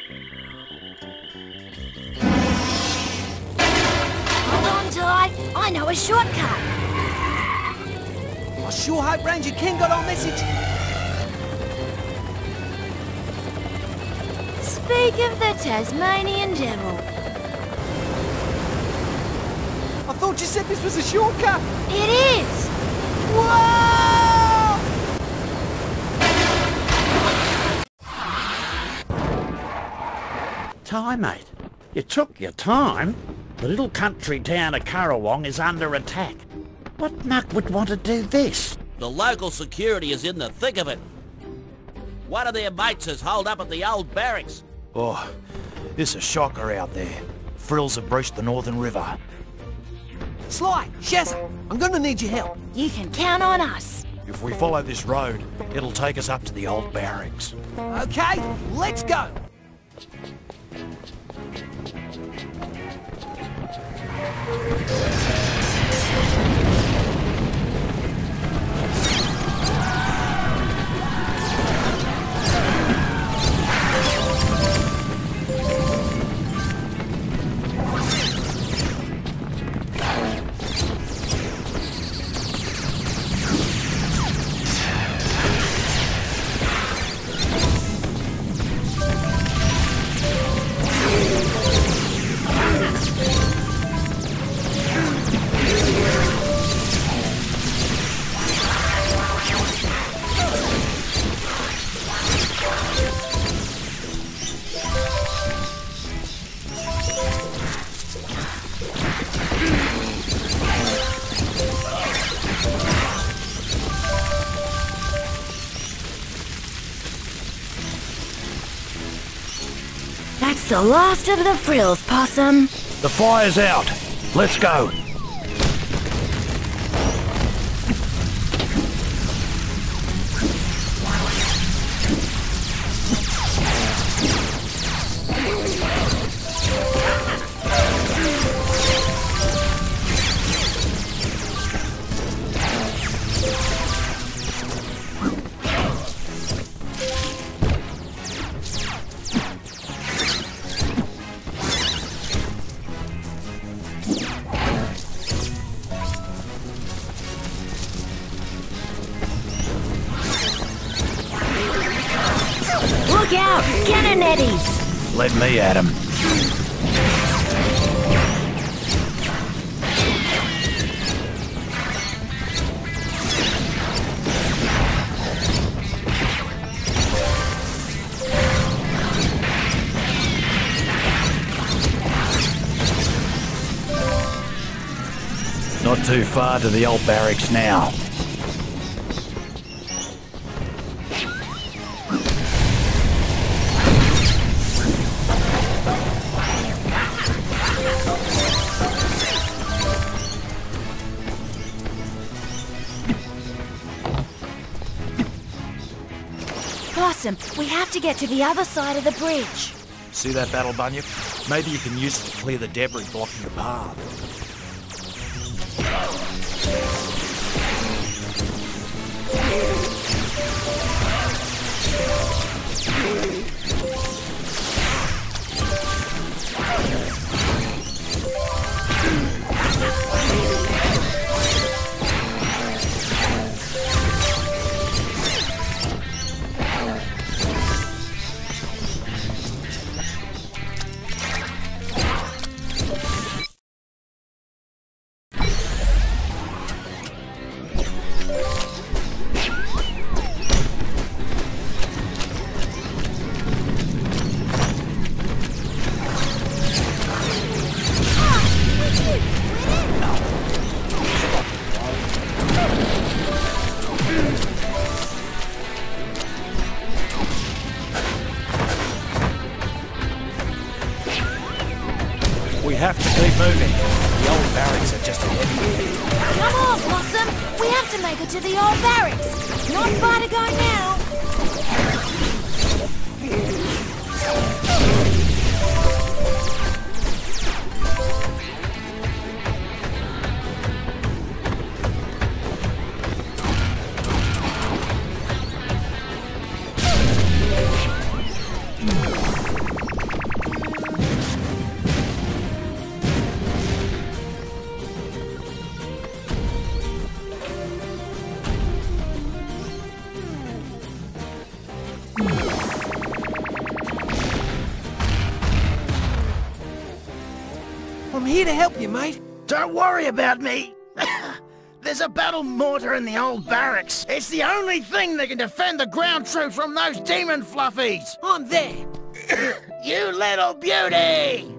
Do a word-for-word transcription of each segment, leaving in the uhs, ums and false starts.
Hold on tight. I know a shortcut. I sure hope Ranger Ken got our message. Speak of the Tasmanian Devil. I thought you said this was a shortcut. It is! Whoa! Time, mate. You took your time. The little country town of Currawong is under attack. What muck would want to do this? The local security is in the thick of it. One of their mates is holed up at the old barracks. Oh, this is a shocker out there. Frills have breached the Northern River. Sly, Shazza, I'm gonna need your help. You can count on us. If we follow this road, it'll take us up to the old barracks. Okay, let's go. That's the last of the frills, Possum. The fire's out. Let's go. Look out! Cannonetties! Let me at him. Not too far to the old barracks now. Possum, we have to get to the other side of the bridge. See that battle bunyip? Maybe you can use it to clear the debris blocking the path. We have to keep moving. The old barracks are just ahead. Come on, Possum! We have to make it to the old barracks! Not far to go now! here to help you, mate. Don't worry about me. There's a battle mortar in the old barracks. It's the only thing that can defend the ground troops from those demon fluffies. I'm there. You little beauty!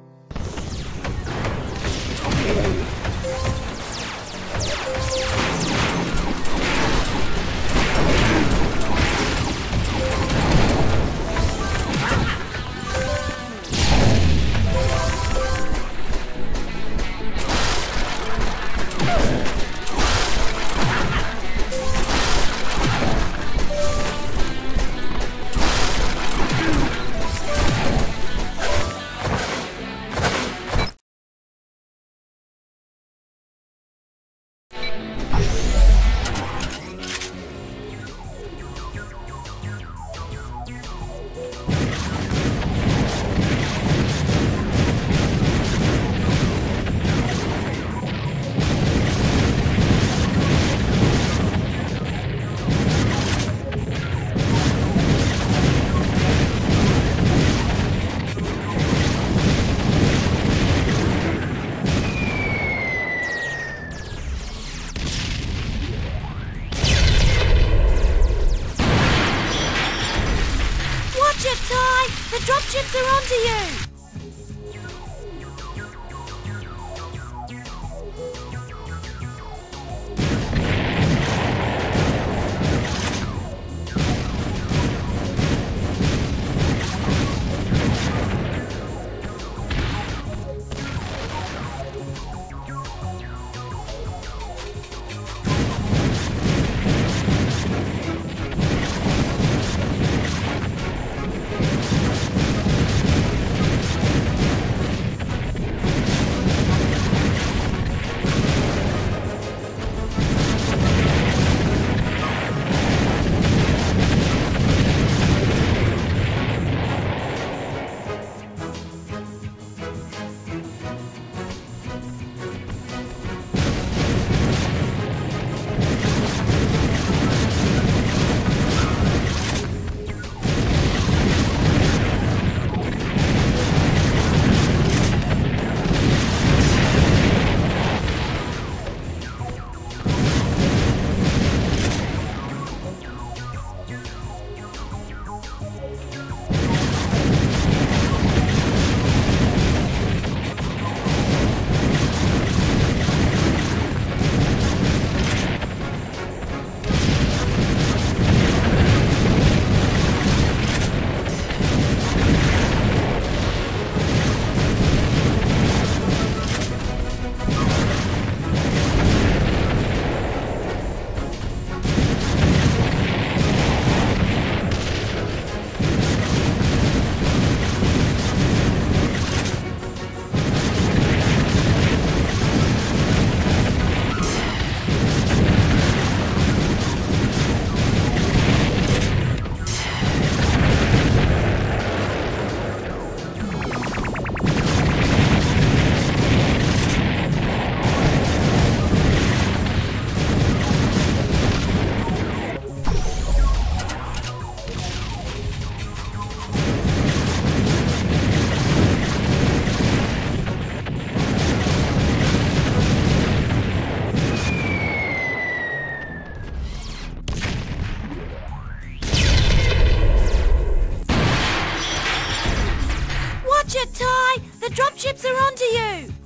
The dropships are onto you! The dropships are onto you!